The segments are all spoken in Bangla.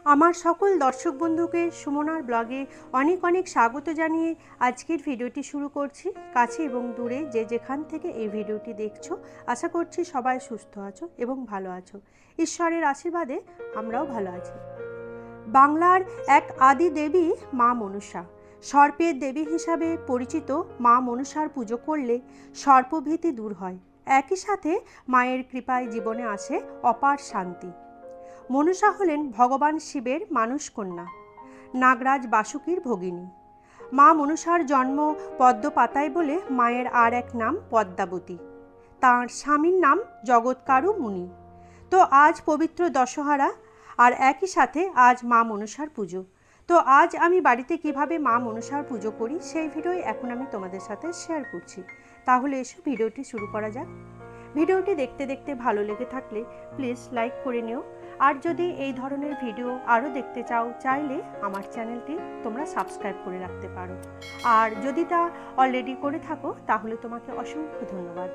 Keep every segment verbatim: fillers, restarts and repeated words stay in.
আমার সকল দর্শক বন্ধুকে সুমনার ব্লগে অনেক অনেক স্বাগত জানিয়ে আজকের ভিডিওটি শুরু করছি। কাছে এবং দূরে যে যেখান থেকে এই ভিডিওটি দেখছো, আশা করছি সবাই সুস্থ আছো এবং ভালো আছো। ঈশ্বরের আশীর্বাদে আমরাও ভালো আছি। বাংলার এক আদি দেবী মা মনসা। সর্পের দেবী হিসাবে পরিচিত মা মনসার পুজো করলে সর্পভীতি দূর হয়। একই সাথে মায়ের কৃপায় জীবনে আসে অপার শান্তি। মনসা হলেন ভগবান শিবের মানস কন্যা, নাগরাজ বাসুকীর ভগিনী। মা মনসার জন্ম পদ্ম পাতায় বলে মায়ের আর এক নাম পদ্মাবতী। তাঁর স্বামীর নাম জগৎকারু মুনি। তো আজ পবিত্র দশহরা, আর একই সাথে আজ মা মনসার পুজো। তো আজ আমি বাড়িতে কিভাবে মা মনসার পুজো করি সেই ভিডিও এখন আমি তোমাদের সাথে শেয়ার করছি। তাহলে এসো ভিডিওটি শুরু করা যাক। ভিডিওটি দেখতে দেখতে ভালো লেগে থাকলে প্লিজ লাইক করে নিও। আর যদি এই ধরনের ভিডিও আরও দেখতে চাও, চাইলে আমার চ্যানেলটি তোমরা সাবস্ক্রাইব করে রাখতে পারো। আর যদি তা অলরেডি করে থাকো তাহলে তোমাকে অসংখ্য ধন্যবাদ।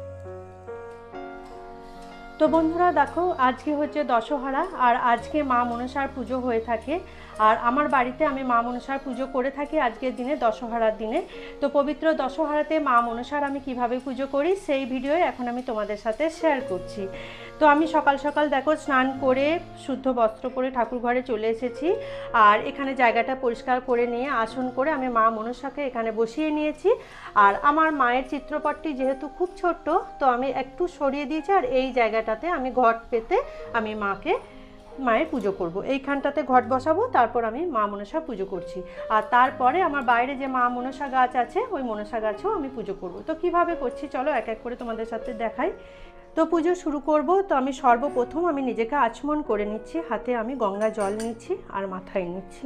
তো বন্ধুরা দেখো, আজকে হচ্ছে দশহরা আর আজকে মা মনসার পুজো হয়ে থাকে। আর আমার বাড়িতে আমি মা মনসার পুজো করে থাকি আজকের দিনে, দশহরার দিনে। তো পবিত্র দশহরাতে মা মনসার আমি কিভাবে পুজো করি সেই ভিডিও এখন আমি তোমাদের সাথে শেয়ার করছি। তো আমি সকাল সকাল দেখো স্নান করে শুদ্ধ বস্ত্র পরে ঠাকুর ঘরে চলে এসেছি। আর এখানে জায়গাটা পরিষ্কার করে নিয়ে আসন করে আমি মা মনসাকে এখানে বসিয়ে নিয়েছি। আর আমার মায়ের চিত্রপটটি যেহেতু খুব ছোট্ট, তো আমি একটু সরিয়ে দিয়েছি। আর এই জায়গাটাতে আমি ঘট পেতে আমি মাকে মায়ের পুজো করব। এইখানটাতে ঘট বসাবো, তারপর আমি মা মনসা পুজো করছি। আর তারপরে আমার বাইরে যে মা মনসা গাছ আছে ওই মনসা গাছেও আমি পুজো করব। তো কিভাবে করছি চলো এক এক করে তোমাদের সাথে দেখাই। তো পুজো শুরু করব। তো আমি সর্বপ্রথম আমি নিজেকে আচমন করে নিচ্ছি। হাতে আমি গঙ্গা জল নিচ্ছি আর মাথায় নিচ্ছি।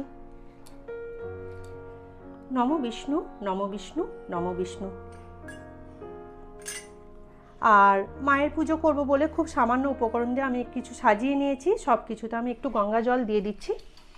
নম বিষ্ণু, নম বিষ্ণু, নম বিষ্ণু। আর মায়ের পুজো করব বলে খুব সামান্য উপকরণ দিয়ে আমি কিছু সাজিয়ে নিয়েছি। সব কিছুতে আমি একটু গঙ্গা জল দিয়ে দিচ্ছি।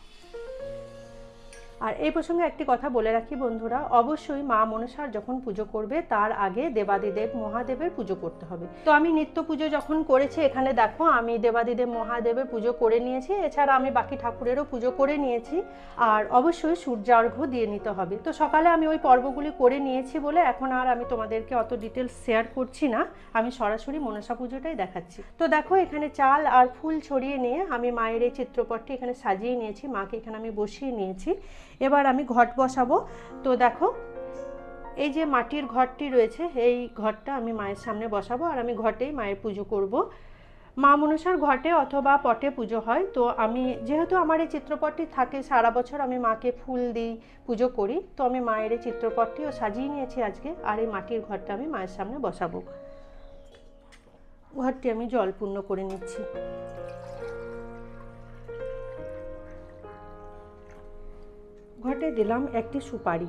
আর এই প্রসঙ্গে একটি কথা বলে রাখি বন্ধুরা, অবশ্যই মা মনসার যখন পুজো করবে তার আগে দেবাদিদেব মহাদেবের পুজো করতে হবে। তো আমি নিত্য পুজো যখন করেছি, এখানে দেখো আমি দেবাদিদেব মহাদেবের পুজো করে নিয়েছি। এছাড়া আমি বাকি ঠাকুরেরও পুজো করে নিয়েছি। আর অবশ্যই সূর্যার্ঘ্য দিয়ে নিতে হবে। তো সকালে আমি ওই পর্বগুলি করে নিয়েছি বলে এখন আর আমি তোমাদেরকে অত ডিটেলস শেয়ার করছি না, আমি সরাসরি মনসা পুজোটাই দেখাচ্ছি। তো দেখো এখানে চাল আর ফুল ছড়িয়ে নিয়ে আমি মায়ের এই চিত্রপটটি এখানে সাজিয়ে নিয়েছি। মাকে এখানে আমি বসিয়ে নিয়েছি। এবার আমি ঘট বসাবো। তো দেখো এই যে মাটির ঘরটি রয়েছে, এই ঘরটা আমি মায়ের সামনে বসাবো। আর আমি ঘটেই মায়ের পুজো করব। মা মনসার ঘটে অথবা পটে পুজো হয়। তো আমি যেহেতু আমার এই চিত্রপটটি থাকে সারা বছর, আমি মাকে ফুল দিই, পুজো করি। তো আমি মায়ের এই চিত্রপটটিও সাজিয়ে নিয়েছি আজকে। আর এই মাটির ঘরটা আমি মায়ের সামনে বসাবো। ঘরটি আমি জল পূর্ণ করে নিচ্ছি। ঘটে দিলাম একটি সুপারি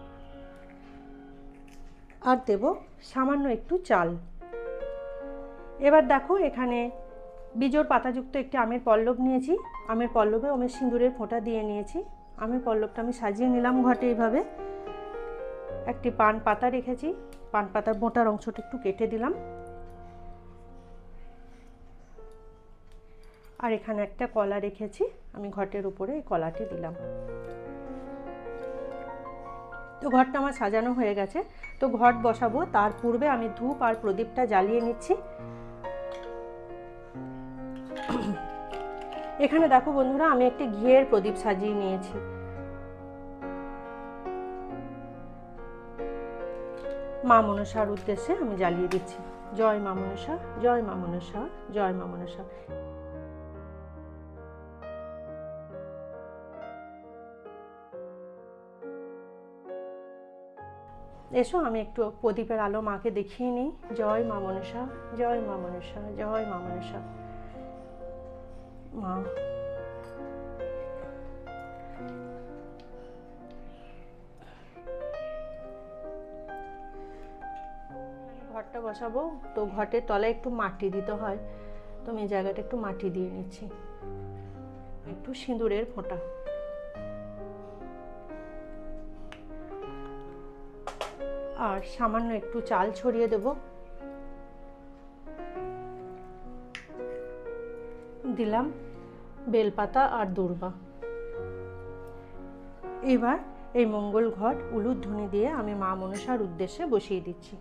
আর দেব সামান্য একটু চাল। এবার দেখো এখানে বিজোড় পাতাযুক্ত একটি আমের পল্লব নিয়েছি। আমের পল্লবে আমি সিঁদুরের ফোঁটা দিয়ে নিয়েছি। আমের পল্লবটা আমি সাজিয়ে নিলাম ঘটে এইভাবে। একটি পান পাতা রেখেছি, পান পাতার মোটার অংশটা একটু কেটে দিলাম। আর এখানে একটা কলা রেখেছি, আমি ঘটের উপরে এই কলাটি দিলাম। তো ঘরটা আমার সাজানো হয়ে গেছে। তো ঘট বসাবো, তার পূর্বে আমি ধূপ আর প্রদীপটা জ্বালিয়ে নিচ্ছি। এখানে দেখো বন্ধুরা আমি একটি ঘিয়ের প্রদীপ সাজিয়ে নিয়েছি। মা মনসার উদ্দেশ্যে আমি জ্বালিয়ে দিচ্ছি। জয় মা মনসা, জয় মা মনসা, জয় মা মনসা। এসো আমি একটু প্রদীপের আলো মাকে দেখিয়ে নিই। জয় মা মনসা, জয় মা মনসা, জয় মা মনসা। মা ঘরটা বসাবো। তো ঘটের তলায় একটু মাটি দিতে হয়, তো আমি এই জায়গাটা একটু মাটি দিয়ে নিচ্ছি। একটু সিঁদুরের ফোঁটা। আর সামান্য একটু চাল ছড়িয়ে দেব। দিলাম বেলপাতা আর দূর্বা। এবার এই মঙ্গল ঘট উলুধ্বনি দিয়ে আমি মা মনসার উদ্দেশ্যে বসিয়ে দিচ্ছি।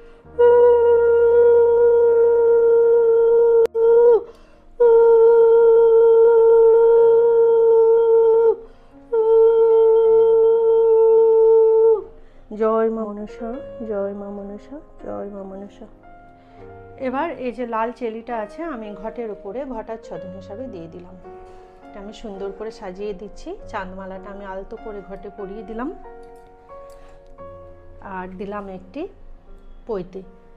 জয় মা মনসা, জয় মা মনসা, জয় মা মনসা। এবার এই যে লাল চেলিটা আছে আমি ঘটের উপরে ঘটাচ্ছদন হিসাবে দিয়ে দিলাম। এটা আমি সুন্দর করে সাজিয়ে দিচ্ছি। চাঁদমালাটা আমি আলতো করে ঘটে পরিয়ে দিলাম আর দিলাম একটি পৈতে।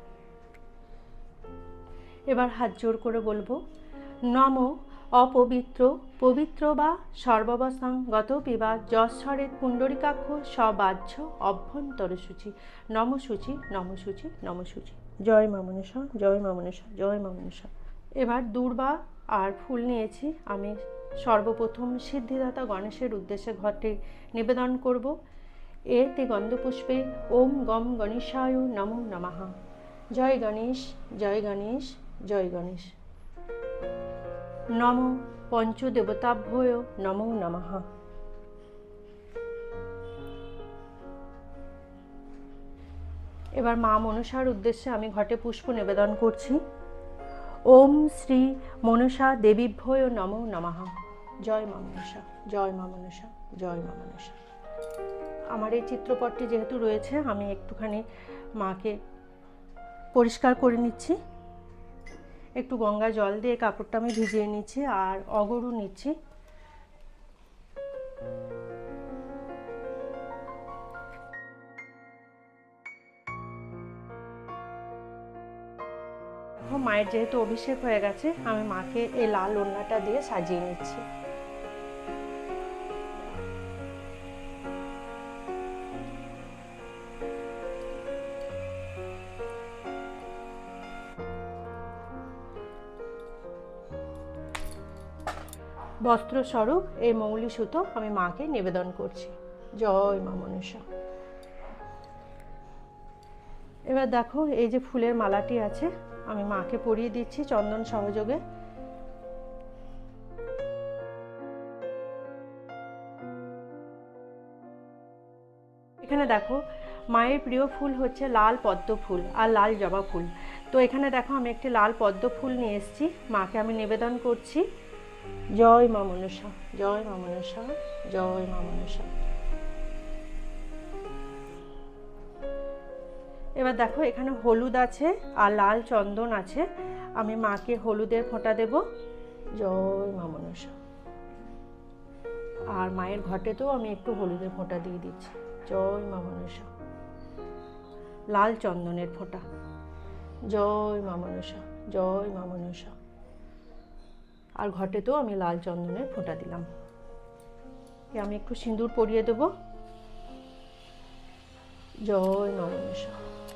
এবার হাত জোর করে বলবো, নম অপবিত্র পবিত্র বা সর্ববসাং গত পিবা যশ্বরের পুণ্ডরিকাক্ষ সবাহ্য অভ্যন্তর সূচি নম সূচি নম সূচি নম সূচি। জয় মা মনসা, জয় মা মনসা, জয় মা মনসা। এবার দূর্বা আর ফুল নিয়েছি। আমি সর্বপ্রথম সিদ্ধিদাতা গণেশের উদ্দেশ্যে ঘটে নিবেদন করব। এতে গন্ধপুষ্পে ওম গম গণেশায় নমো নমঃ। জয় গণেশ, জয় গণেশ, জয় গণেশ। নম পঞ্চদেবতাভ্যয় নমো নমঃ। এবার মা মনসার উদ্দেশ্যে আমি ঘটে পুষ্প নিবেদন করছি। ওম শ্রী মনসা দেবীভ্যয় নমো নমঃ। জয় মা মনসা, জয় মা মনসা, জয় মা মনসা। আমার এই চিত্রপটটি যেহেতু রয়েছে আমি একটুখানি মাকে পরিষ্কার করে নিচ্ছি। একটু গঙ্গা জল দিয়ে কাপড়টা আমি ভিজিয়ে নিচ্ছি আর অগরু নিচ্ছি। মায়ের যেহেতু অভিষেক হয়ে গেছে আমি মাকে এই লাল ওড়নাটা দিয়ে সাজিয়ে নিচ্ছি। বস্ত্রস্বরূপ এই মৌলি সুতো আমি মাকে নিবেদন করছি। জয় মা মনসা। এবার দেখো এই যে ফুলের মালাটি আছে আমি মাকে পরিয়ে দিচ্ছি চন্দন সহযোগে। এখানে দেখো মায়ের প্রিয় ফুল হচ্ছে লাল পদ্ম ফুল আর লাল জবা ফুল। তো এখানে দেখো আমি একটি লাল পদ্ম ফুল নিয়ে এসেছি, মাকে আমি নিবেদন করছি। জয় মা মনসা, জয় মা মনসা, জয় মা মনসা। এবার দেখো এখানে হলুদ আছে আর লাল চন্দন আছে, আমি মাকে হলুদের ফোঁটা দেব। জয় মা মনসা। আর মায়ের ঘটেতেও আমি একটু হলুদের ফোঁটা দিয়ে দিচ্ছি। জয় মা মনসা। লাল চন্দনের ফোঁটা। জয় মা মনসা, জয় মা মনসা। আর ঘটেতেও আমি লাল চন্দনের ফোঁটা দিলাম। আমি একটু সিঁদুর পরিয়ে দেব। জয় মা মনসা।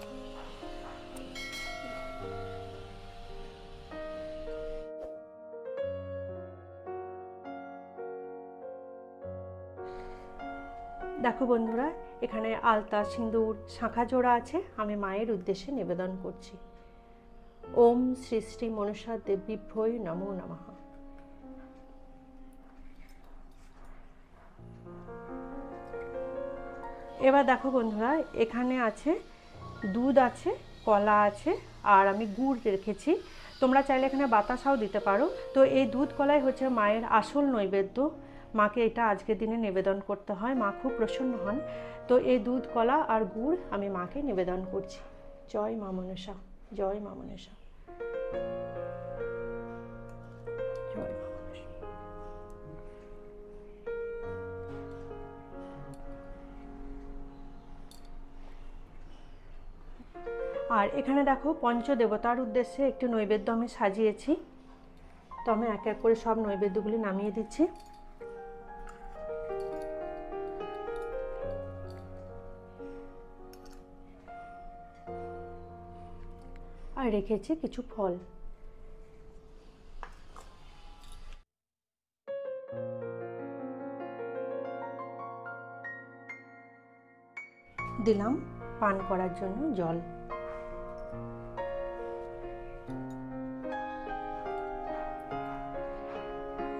দেখো বন্ধুরা এখানে আলতা, সিঁদুর, শাঁখা জোড়া আছে, আমি মায়ের উদ্দেশ্যে নিবেদন করছি। ওম শ্রী শ্রী মনসা দেবীভ্যয় নমো নমঃ। এবার দেখো বন্ধুরা এখানে আছে দুধ আছে, কলা আছে আর আমি গুড় রেখেছি। তোমরা চাইলে এখানে বাতাসাও দিতে পারো। তো এই দুধ কলাই হচ্ছে মায়ের আসল নৈবেদ্য। মাকে এটা আজকের দিনে নিবেদন করতে হয়, মা খুব প্রসন্ন হন। তো এই দুধ কলা আর গুড় আমি মাকে নিবেদন করছি। জয় মা মনসা, জয় মা মনসা, জয় মা মনসা। আর এখানে দেখো পঞ্চদেবতার উদ্দেশ্যে একটি নৈবেদ্য আমি সাজিয়েছি। তো আমি এক এক করে সব নৈবেদ্যগুলি নামিয়ে দিচ্ছি। আর রেখেছি কিছু ফল। দিলাম পান করার জন্য জল।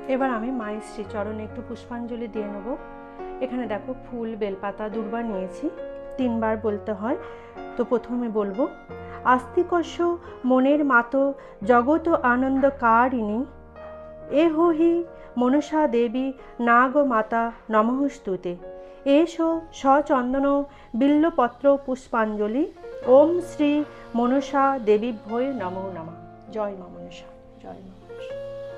এবার আমি মায়ের শ্রীচরণে একটু পুষ্পাঞ্জলি দিয়ে নেব। এখানে দেখো ফুল, বেলপাতা, দুর্বা নিয়েছি, তিনবার বলতে হয়। তো প্রথমে বলবো, আস্তিকস্য মনের মাতো জগত আনন্দ কারিণী এহো হি মনসা দেবী নাগ মাতা নমঃস্তুতে এসো সচন্দন বিল্লপত্র পুষ্পাঞ্জলি ওম শ্রী মনসা দেবী ভয় নমো নমঃ। জয় মা মনসা, জয় মা মনসা।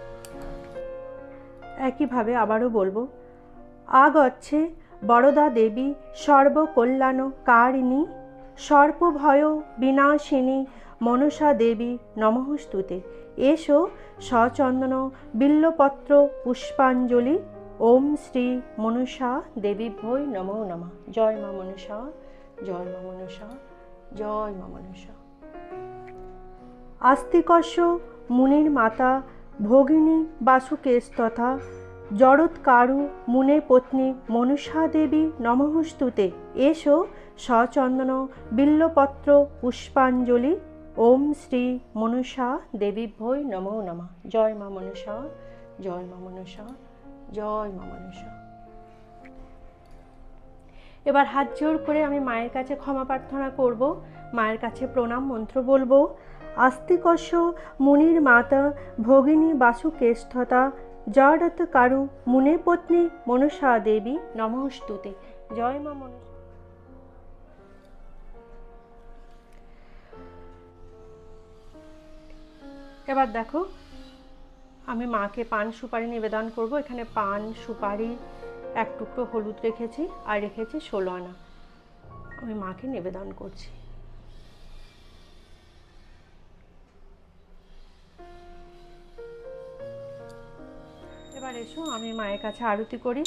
একইভাবে আবারও বলবো, আগচ্ছে বরদা দেবী সর্বকল্যাণ কারিণী সর্পভয় বিনাশিনী মনসা দেবী নমঃস্তুতে এসো সচন্দন বিল্লপত্র পুষ্পাঞ্জলি ওম শ্রী মনসা দেবী ভয় নমো নমঃ। জয় মা মনসা, জয় মা মনসা, জয় মা মনসা। আস্তিকস্য মুনির মাতা ভগিনী বাসুকেস্তথা জড়ৎকারু মুনে পত্নী মনসা দেবী নমঃস্তুতে এসো সচন্দন বিল্লপত্র পুষ্পাঞ্জলি ওম শ্রী মনসা দেবী ভয় নমো নমঃ। জয় মা মনসা, জয় মা মনসা, জয় মা মনসা। এবার হাত জোড় করে আমি মায়ের কাছে ক্ষমা প্রার্থনা করব, মায়ের কাছে প্রণাম মন্ত্র বলবো। আস্তিকস্য মুনির মাতা ভগিনী বাসুকেস্তথা জড়ত কারু মুনে পত্নী মনসা দেবী নমঃস্তুতে। জয় মা মনসা। এবার দেখো, আমি মাকে পান সুপারি নিবেদন করব। এখানে পান, সুপারি, এক টুকরো হলুদ রেখেছি আর রেখেছি ষোলো আনা। আমি মাকে নিবেদন করছি। এবার এসো আমি মায়ের কাছে আরতি করি।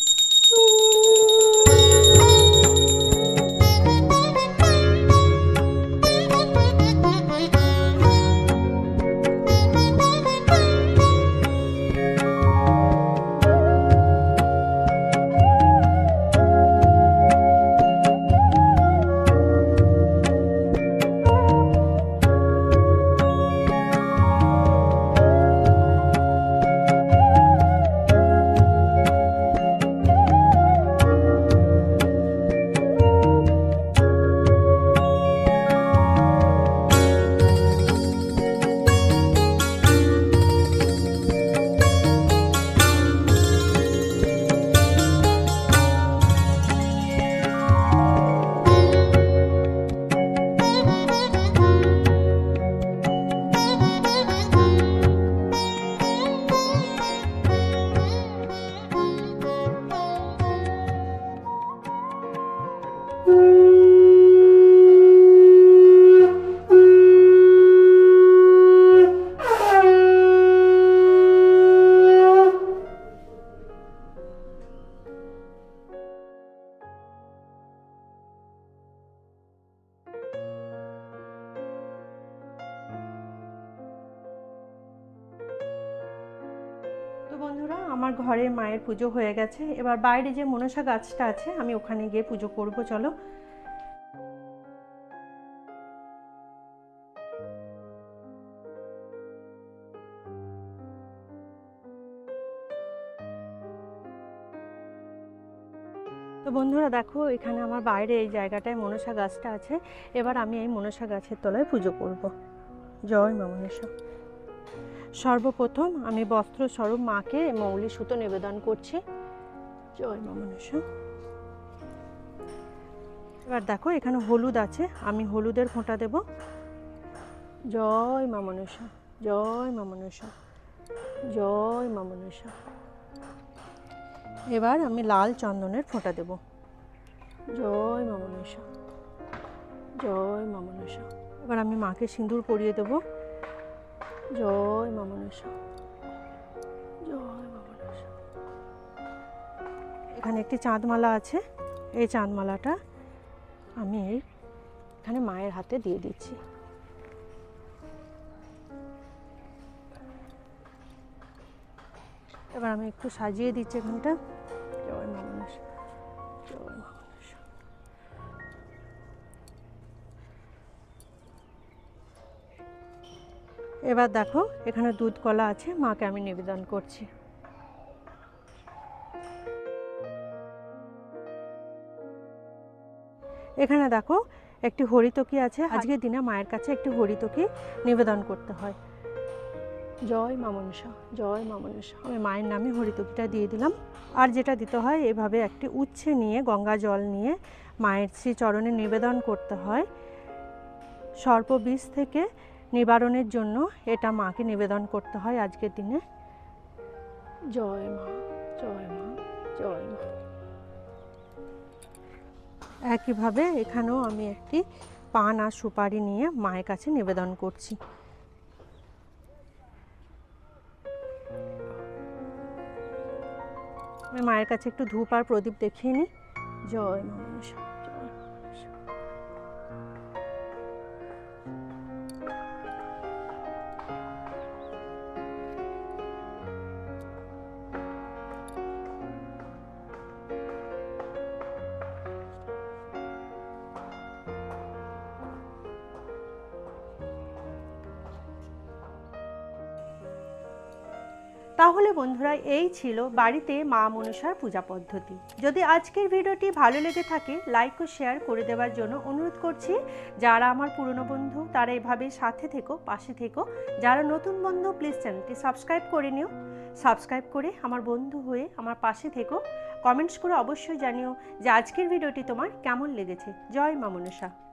তো বন্ধুরা, আমার ঘরে মায়ের পুজো হয়ে গেছে। এবার বাইরে যে মনসা গাছটা আছে আমি ওখানে গিয়ে পুজো করব। চলো। তো বন্ধুরা দেখো, এখানে আমার বাইরে এই জায়গাটায় মনসা গাছটা আছে। এবার আমি এই মনসা গাছের তলায় পুজো করব। জয় মা মনসা। সর্বপ্রথম আমি বস্ত্র স্বরূপ মাকে মৌলি সুতো নিবেদন করছি। জয় মা মনসা। এবার দেখো, এখানে হলুদ আছে, আমি হলুদের ফোঁটা দেব। জয় মা মনসা, জয় মা মনসা, জয় মা মনসা। এবার আমি লাল চন্দনের ফোঁটা দেব। জয় মা মনসা, জয় মা মনসা। এবার আমি মাকে সিঁদুর পরিয়ে দেব। জয় মা মনসা, জয় মা মনসা। এখানে একটি চাঁদমালা আছে, এই চাঁদমালাটা আমি এখানে মায়ের হাতে দিয়ে দিচ্ছি। এবার আমি একটু সাজিয়ে দিচ্ছি এখানটা। জয় মা মনসা, জয় মা মনসা। এবার দেখো, এখানে দুধ কলা আছে, মাকে আমি নিবেদন করছি। এখানে দেখো একটি হরিতকি আছে, আজকের দিনে মায়ের কাছে একটি হরিতকি নিবেদন করতে হয়। জয় মা মনসা, জয় মা মনসা। আমি মায়ের নামে হরিতকিটা দিয়ে দিলাম। আর যেটা দিতে হয়, এভাবে একটি উচ্ছে নিয়ে গঙ্গা জল নিয়ে মায়ের শ্রী চরণে নিবেদন করতে হয়। সর্পবিষ থেকে নিবারণের জন্য এটা মাকে নিবেদন করতে হয় আজকের দিনে। জয় মা, জয় মা, জয় মা। একইভাবে এখানেও আমি একটি পান আর সুপারি নিয়ে মায়ের কাছে নিবেদন করছি। আমি মায়ের কাছে একটু ধূপ আর প্রদীপ দেখিয়ে নিই। জয় মা মনসা, জয় মা মনসা। তাহলে বন্ধুরা, এই ছিল বাড়িতে মা মনসার পূজা পদ্ধতি। যদি আজকের ভিডিওটি ভালো লেগে থাকে, লাইক ও শেয়ার করে দেওয়ার জন্য অনুরোধ করছি। যারা আমার পুরনো বন্ধু তারা এভাবে সাথে থেকো, পাশে থেকো। যারা নতুন বন্ধু, প্লিজ চ্যানেলটি সাবস্ক্রাইব করে নিও। সাবস্ক্রাইব করে আমার বন্ধু হয়ে আমার পাশে থেকো। কমেন্টস করে অবশ্যই জানিও যে আজকের ভিডিওটি তোমার কেমন লেগেছে। জয় মা মনসা।